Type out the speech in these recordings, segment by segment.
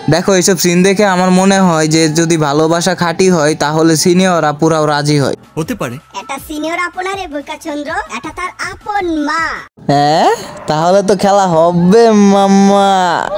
দেখো এইসব সিন দেখে আমার মনে হয় যে যদি ভালোবাসা খাঁটি হয় তাহলে সিনিয়র আপুরাও রাজি হয়। হতে পারে এটা সিনিয়র আপনারে বৈকা চন্দ্র, এটা তার আপন মা। হ্যাঁ, তাহলে তো খেলা হবে মাম্মা।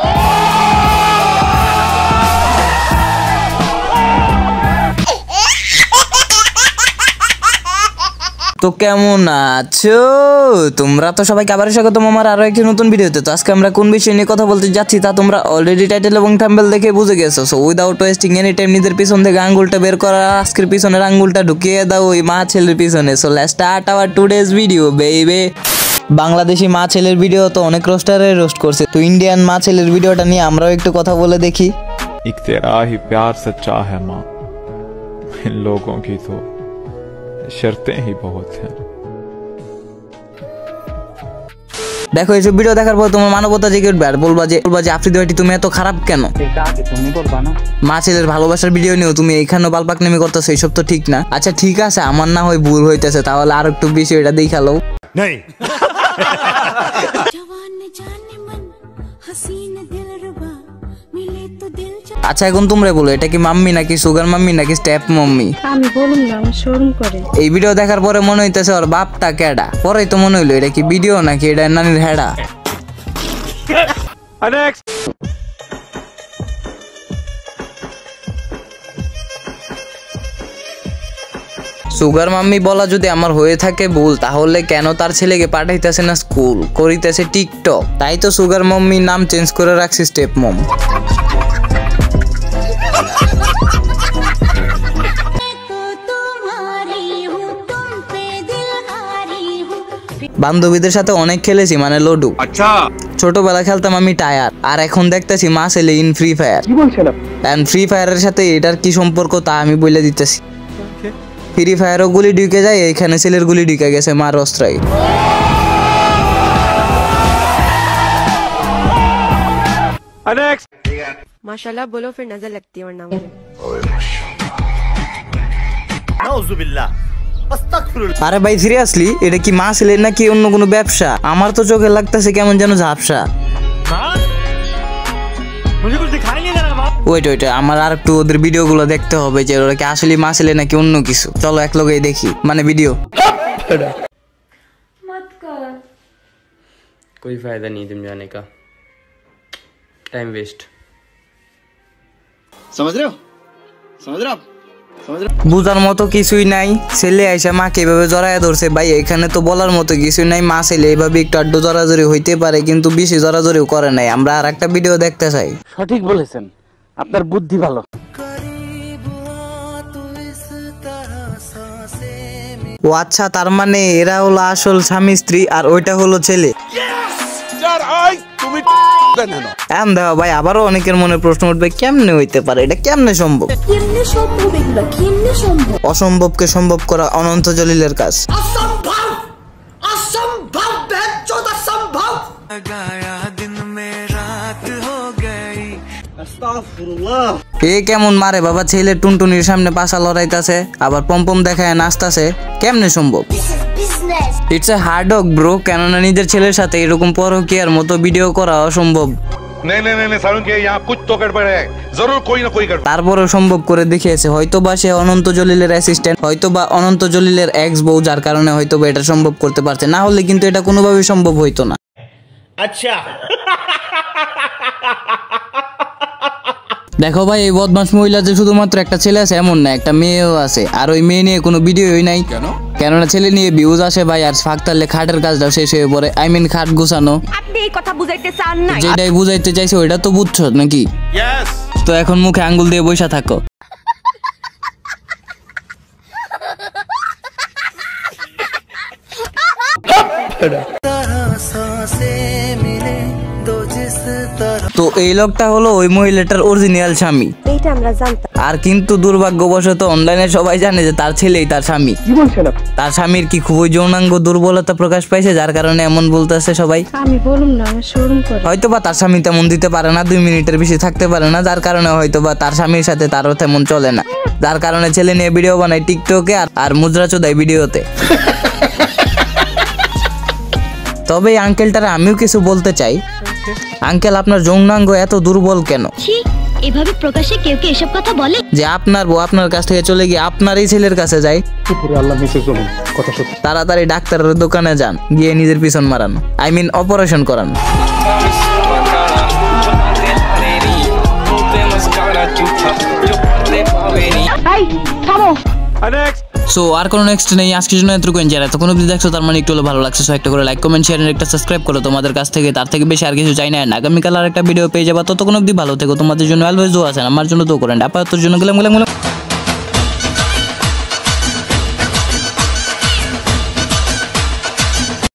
তো কেমন আছো তোমরা? তো সবাইকে আবার স্বাগতম আমার আরো একটি নতুন ভিডিওতে। তো আজকে আমরা কোন বিষয় নিয়ে কথা বলতে যাচ্ছি তা তোমরা অলরেডি টাইটেল এবং থাম্বনেল দেখে বুঝে গেছো। So without wasting any time নিজের পিছন থেকে আঙ্গুলটা বের করা, আজকের পিছনের আঙ্গুলটা ঢুকিয়ে দাও ওই মা ছেলের পিছনে। So let's start our today's video baby. Bangladeshi মা ছেলের ভিডিও তো অনেক রোস্টারে রোস্ট করছে, তো ইন্ডিয়ান মা ছেলের ভিডিওটা নিয়ে আমরাও একটু কথা বলে দেখি। एक तेरा ही प्यार सच्चा है माँ, इन लोगों की तो शर्तें ही बहुत हैं। দেখো এইসব ভিডিও দেখার পর তোমার মানবতা জেগে উঠবে আর বলবা যে আফ্রিদি ভাইটি তুমি এত খারাপ কেন? মা ছেলের ভালোবাসার ভিডিও নিয়েও তুমি এইখানে বালপাকনামি করতেছো, এইসব তো ঠিক না। আচ্ছা ঠিক আছে, আমার না হয় ভুল হইতেছে, তাহলে আর একটু বেশি এটা দেখালো। আচ্ছা এখন তোমরা বলো, এটা কি মাম্মি নাকি সুগার মাম্মি নাকি স্টেপ মাম্মি? আমি বলুম না, আমার শরম করে। এই ভিডিও দেখার পরে মনে হইতেছে ওর বাপটা কেডা, পরেই তো মনে হইলো এটা কি ভিডিও নাকি এটা নানির হেডা। সুগার মাম্মি বলা যদি আমার হয়ে থাকে ভুল, তাহলে কেন তার ছেলেকে পাঠাইতেছে না স্কুল, করিতেছে টিকটক? তাই তো সুগার মাম্মি নাম চেঞ্জ করে রাখছি স্টেপ মম। বান্ধবীদের সাথে অনেক খেলেছি, মানে লুডো। আচ্ছা, ছোটবেলা খেলতাম আমি টায়ার, আর এখন দেখতেছি মা ছেলে ইন ফ্রি ফায়ার। কি বলছেন? এন্ড ফ্রি ফায়ারের সাথে এটার কি সম্পর্ক তা আমি বলে দিতেছি। ফ্রি ফায়ারও গুলি ঢুকে যায়, এইখানে ছেলের গুলি ঢুকে গেছে মার অস্ত্রায়। माशाल्लाह बोलो फिर नजर लगती है वरना मुझे। আরে ভাই সিরিয়াসলি এটা কি মা ছেলে নাকি অন্য কোনো ব্যবসা? আমার তো চোখে লাগতেছে কেমন যেন ঝাপসা। ওইটা আমার আর একটু ওদের ভিডিও গুলো দেখতে হবে যে ওরা কি আসলে মা ছেলে নাকি অন্য কিছু। চলো এক লগেই দেখি, মানে ভিডিও। मत कर, कोई फायदा नहीं तुम जाने का, टाइम वेस्ट। समझ रहे हो? समझ रहे हो? বুঝার মতো কিছুই নাই। ছেলে আইসা মাকে এভাবে জড়াইয়া ধরছে, ভাই এখানে তো বলার মতো কিছুই নাই। মা ছেলে এইভাবে একটু আড্ডু জড়াজড়ি হইতে পারে, কিন্তু বেশি জড়াজড়িও করে নাই। আমরা আর একটা ভিডিও দেখতে চাই। সঠিক বলেছেন, আপনার বুদ্ধি ভালো। ও আচ্ছা, তার মানে এরা হলো আসল স্বামী স্ত্রী আর ওইটা হলো ছেলে। দেখো ভাই, আবারও অনেকের মনে প্রশ্ন উঠবে কেমনে হইতে পারে, এটা কেমনে সম্ভব? অসম্ভবকে সম্ভব করা অনন্ত জলিলের কাজ। এ কেমন মারে বাবা, ছেলে টুনটুনির সামনে পাশা লড়াইতাছে আবার পম্পম দেখায় নাচতাছে, কেমনে সম্ভব? It's a hard work bro, কেননা নিজের ছেলের সাথে এরকম পরকীয়ার মতো ভিডিও করা অসম্ভব। তারপরও সম্ভব করে দেখিয়েছে। হয়তোবা সে অনন্ত জলিলের অ্যাসিস্ট্যান্ট, হয়তোবা অনন্ত জলিলের এক্স বউ, যার কারণে হয়তোবা এটা সম্ভব করতে পারছে, না হলে কিন্তু এটা কোনোভাবেই সম্ভব হইতো না। আচ্ছা দেখো ভাই, এই বদমাস মহিলা যে শুধুমাত্র একটা ছেলে আছে এমন না, একটা মেয়েও আছে। আর ওই মেয়ে নিয়ে কোনো ভিডিওই নাই, কেননা ছেলে নিয়ে ভিউজ আসে ভাই, আর ফাঁক তাহলে খাটের কাজটাও শেষ হয়ে পড়ে। আই মিন খাট গুছানো। আপনি এই কথা বুঝাইতে চান না? যেটাই বুঝাইতে চাইছে ওইটা তো বুঝছো নাকি? তো এখন মুখে আঙ্গুল দিয়ে বসে থাকো। তো এই লোকটা হলো ওই মহিলাটার অরিজিনাল স্বামী, এইটা আমরা জানতাম। আর কিন্তু দুর্ভাগ্যবশত অনলাইনে সবাই জানে যে তার ছেলেই তার স্বামী। কি বলছেন? তার স্বামীর কি খুবই যৌনাঙ্গ দুর্বলতা প্রকাশ পাইছে, যার কারণে এমন বলতেছে সবাই। আমি বলুম না, আমার শরম করে। হয়তোবা তার স্বামী তেমন দিতে পারে না, 2 মিনিটের বেশি থাকতে পারে না, যার কারণে হয়তোবা তার স্বামীর সাথে তারও তেমন চলে না, যার কারণে ছেলে নিয়ে ভিডিও বানায় টিকটকে আর মুদ্রা চোদায় ভিডিওতে। তবে এই আঙ্কেলটারে আমিও কিছু বলতে চাই। আঙ্কেল, আপনার যৌনাঙ্গ এত দুর্বল কেন? এভাবে প্রকাশ্যে কেউ কি এসব কথা বলে? যে আপনার বউ আপনার কাছ থেকে চলে গিয়ে আপনারই ছেলের কাছে যায়? তাড়াতাড়ি ডাক্তারের দোকানে যান, গিয়ে নিজের পিছন মারান, আই মিন অপারেশন করান। সো আর কোনো নেক্সট নেই, আজকের জন্য এতটুকু। যারা তখন অবধি দেখছো তার মানে একটু হলে ভালো লাগছে, সো একটা করে লাইক কমেন্ট শেয়ার একটা সাবস্ক্রাইব করো তোমাদের কাছ থেকে, তার থেকে বেশি আর কিছু চাই না। আগামীকাল আর একটা ভিডিও পেয়ে যাবা, ততক্ষণ অবধি ভালো থেকো, তোমাদের জন্য অলওয়েজ দোয়া আছে, আমার জন্য দোয়া করেন। আপাতত জন্য গেলাম।